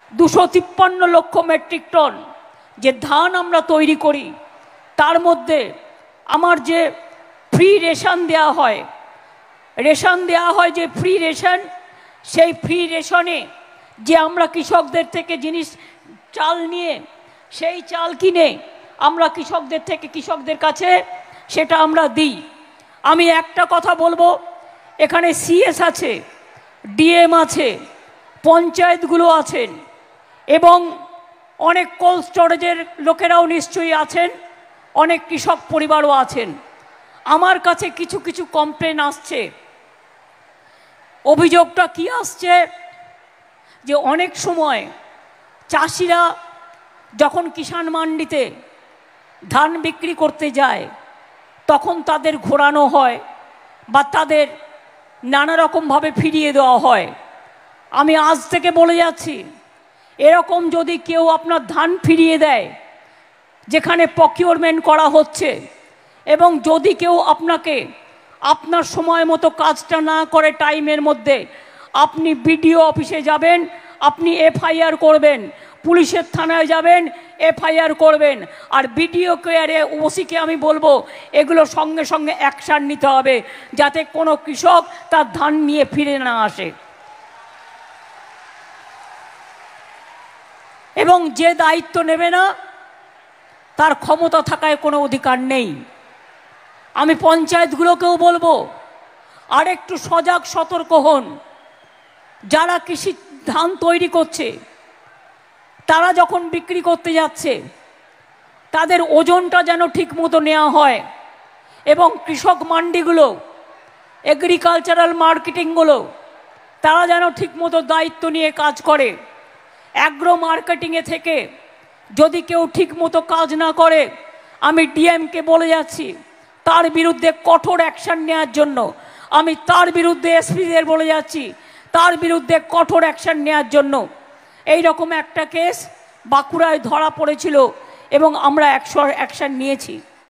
253 লক্ষ metric ton যে ধান আমরা তৈরি করি, তার মধ্যে আমার যে ফ্রি রেশন দেওয়া হয় যে ফ্রি রেশন, সেই ফ্রি রেশনে যে আমরা কৃষকদের থেকে জিনিস চাল নিয়ে সেই চাল কিনে আমরা কৃষকদের কাছে সেটা আমরা দিই। আমি একটা কথা বলবো, এখানে সিএস আছে, ডিএম আছে, পঞ্চায়েতগুলো আছেন এবং অনেক কোল্ড স্টোরেজের লোকেরাও নিশ্চয়ই আছেন, অনেক কৃষক পরিবারও আছেন। আমার কাছে কিছু কিছু কমপ্লেন আসছে। অভিযোগটা কি আসছে, যে অনেক সময় চাষিরা যখন কিষাণ মান্ডিতে ধান বিক্রি করতে যায় তখন তাদের ঘোরানো হয় বা তাদের নানা রকমভাবে ফিরিয়ে দেওয়া হয়। আমি আজ থেকে বলে যাচ্ছি, এরকম যদি কেউ আপনার ধান ফিরিয়ে দেয় যেখানে প্রকিউরমেন্ট করা হচ্ছে, এবং যদি কেউ আপনাকে আপনার সময় মতো কাজটা না করে টাইমের মধ্যে, আপনি বিডিও অফিসে যাবেন, আপনি এফআইআর করবেন, পুলিশের থানায় যাবেন, এফআইআর করবেন। আর বিডিওকে আর ওসিকে আমি বলবো এগুলো সঙ্গে সঙ্গে অ্যাকশান নিতে হবে, যাতে কোনো কৃষক তার ধান নিয়ে ফিরে না আসে। এবং যে দায়িত্ব নেবে না তার ক্ষমতা থাকায় কোনো অধিকার নেই। আমি পঞ্চায়েতগুলোকেও বলবো আর একটু সজাগ সতর্ক হন। যারা কৃষি ধান তৈরি করছে তারা যখন বিক্রি করতে যাচ্ছে তাদের ওজনটা যেন ঠিক মতো নেওয়া হয়, এবং কৃষক মান্ডিগুলো, এগ্রিকালচারাল মার্কেটিংগুলো তারা যেন ঠিক মতো দায়িত্ব নিয়ে কাজ করে। অ্যাগ্রো মার্কেটিংয়ে থেকে যদি কেউ ঠিক মতো কাজ না করে, আমি ডিএমকে বলে যাচ্ছি তার বিরুদ্ধে কঠোর অ্যাকশন নেওয়ার জন্য। আমি তার বিরুদ্ধে এসপিদের বলে যাচ্ছি তার বিরুদ্ধে কঠোর অ্যাকশন নেওয়ার জন্য। এই রকম একটা কেস বাঁকুড়ায় ধরা পড়েছিল এবং আমরা অ্যাকশন নিয়েছি।